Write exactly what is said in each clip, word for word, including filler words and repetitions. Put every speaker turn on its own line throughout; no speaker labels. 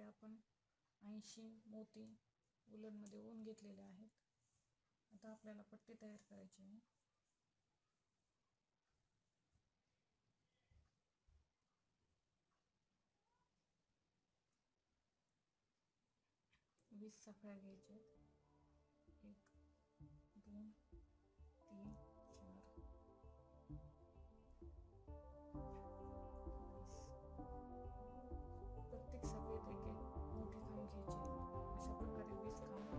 आपण ऐंशी मोती वूलनमध्ये ओवून घेतलेले आहेत. आता आपल्याला पट्टी तयार करायची आहे. वीस साखळ्या घ्यायच्या आहेत. एक दोन तीन चार वीस. प्रत्येक साखळीत एक एक मोठे खांब घ्यायचे आहेत. अशा प्रकारे वीस खांब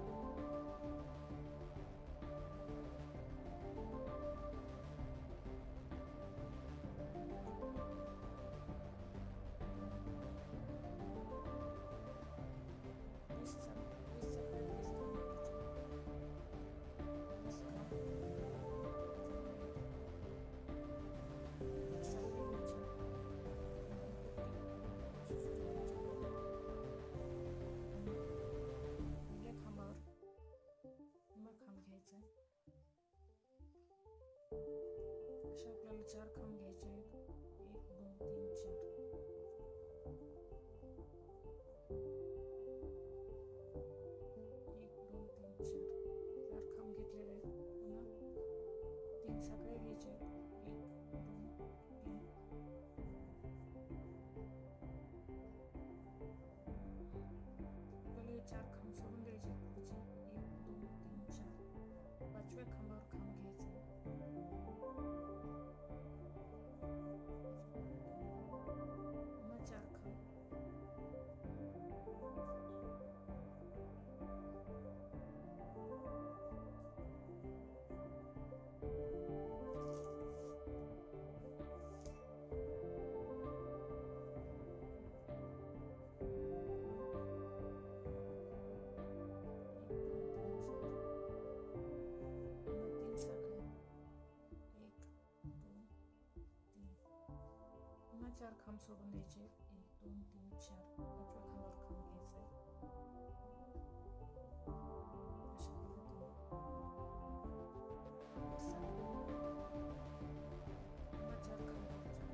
अशा आपल्याला चार खांब घ्यायचे आहेत. एक दोन तीन चार. एक दोन तीन चार चार खांब घेतलेले आहेत. पुन्हा तीन साखळ्या घ्यायच्या आहेत. एक दोन तीन. आपल्याला हे चार खांब सोडून द्यायचे आहेत. पुढचे एक दोन तीन चार. पाचव्या खांबावर खांब घ्यायचा आहे. चार खांब सोडून द्यायचे. एक दोन तीन चार. पाचव्या खांबावर खांब घ्यायचा आहे. अशा पद्धतीने चार खांबावर चार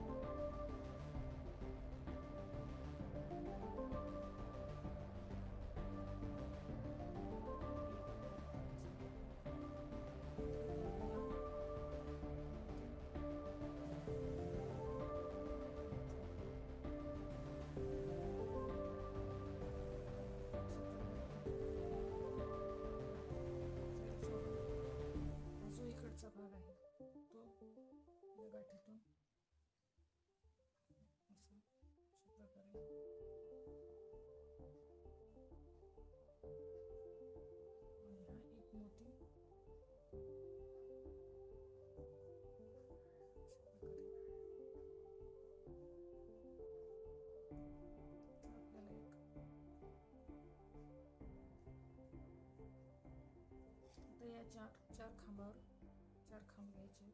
भाग आहे तो या गाठीतून असं अशा प्रकारे आणि हा एक मोती अशा प्रकारे आपल्याला एक आता या चार चार खांबावर चार खांब घ्यायचे.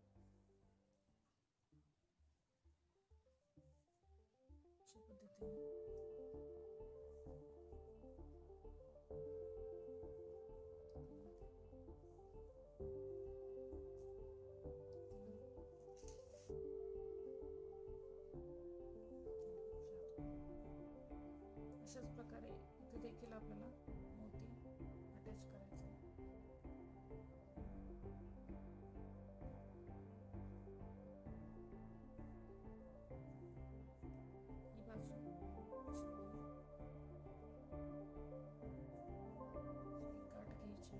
अशा पद्धतीने अशाच प्रकारे इथे देखील आपल्याला मोती अटॅच करायचे. गाठ घ्यायची.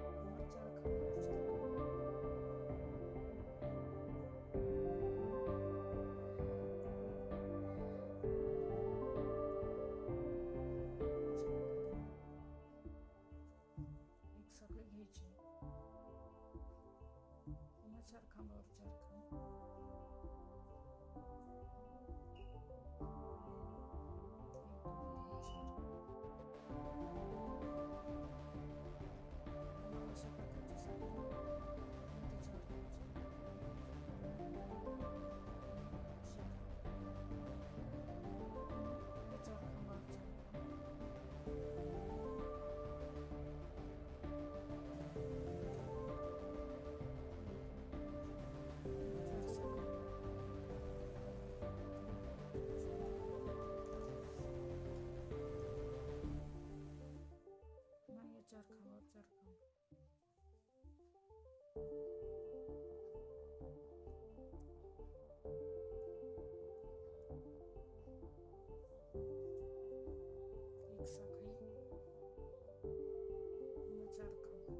चार खांब चरखावर चरखावर एक साखळी पुन्हा चरखावर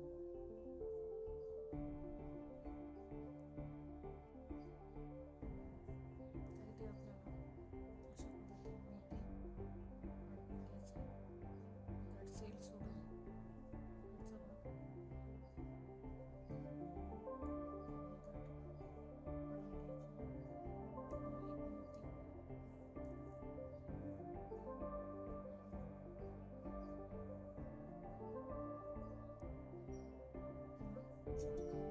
तर इथे आपल्याला अशा पद्धतीने मोती अडकून घ्यायचे. इकडे सेल सोडून इकडचा भाग काढून घ्यायचे. पुन्हा एक मोती पुन्हा चरखावर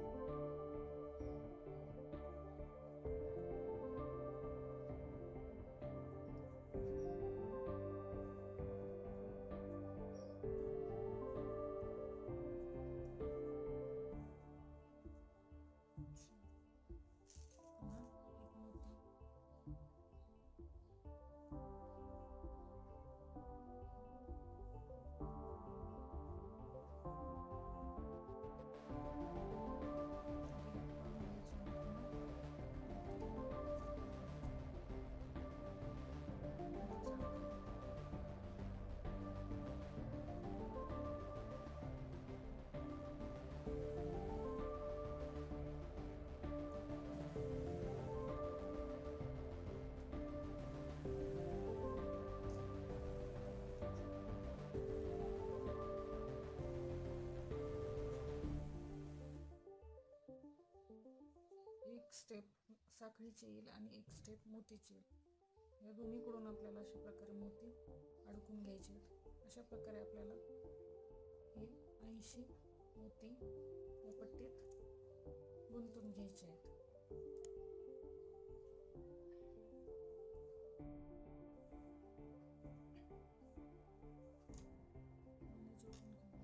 पुन्हा एक मोती काढून घ्यायचे आणि पुन्हा मोती पुन्हा चरखावर एक स्टेप साखळीची येईल आणि एक स्टेप मोतीची येईल. या दोन्हीकडून आपल्याला अशा प्रकारे मोती अडकून घ्यायचे आहेत. अशा प्रकारे आपल्याला हे ऐंशी मोती या पट्टीत गुंतून घ्यायचे आहेत. दोन्ही जोडून घेऊया.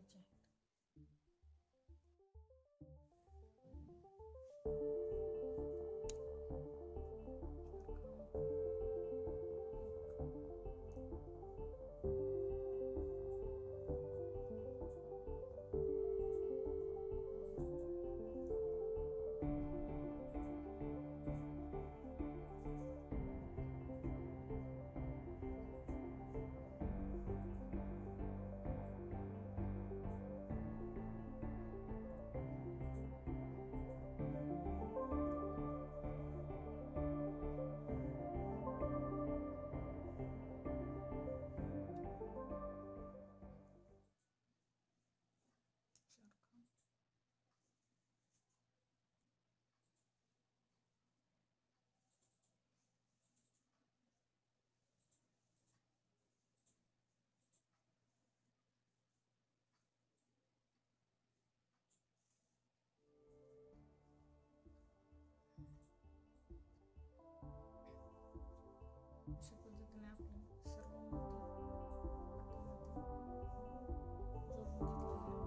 करायचे आहेत. अशा पद्धतीने आपले सर्व मोती पट्टीमध्ये जोडून घेतलेले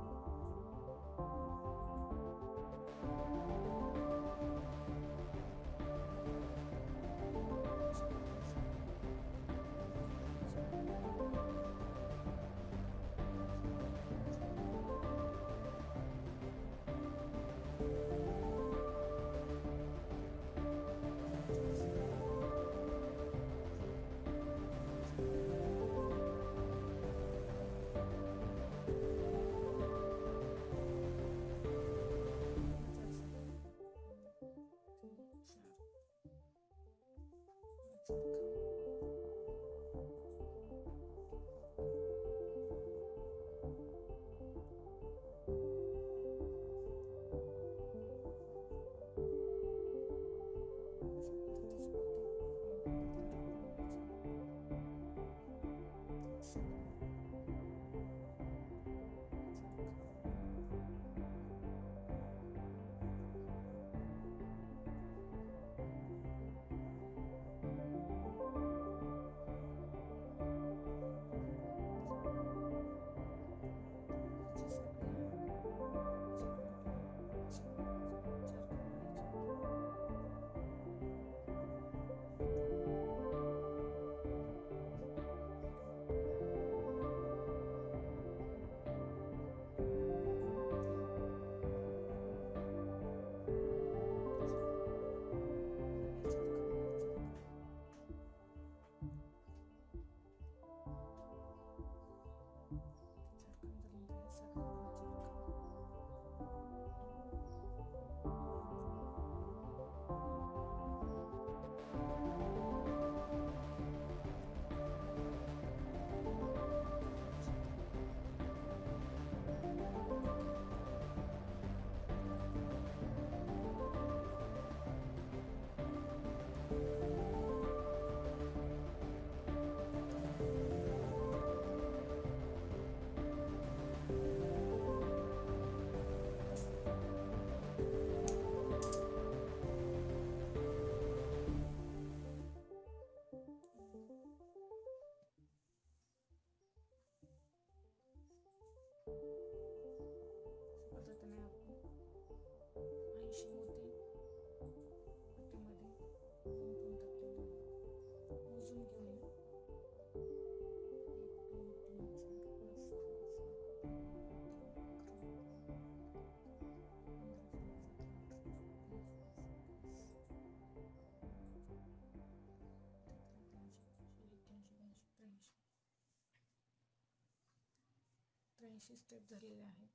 पद्धतीने आपण ऐंशी मोती पट्टीमध्ये गुंतवून टाकलेले आहेत. मोजून घेऊया. एक दोन तीन चार पाच सहा सात त्र्याऐंशी स्टेप झालेले आहेत.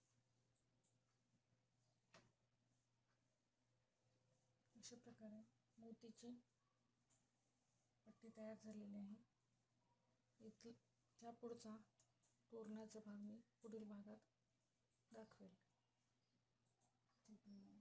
अशा प्रकारे मोतीची पट्टी तयार झालेली आहे. इथं ह्या पुढचा तोरणाचा भाग मी पुढील भागात दाखवेल.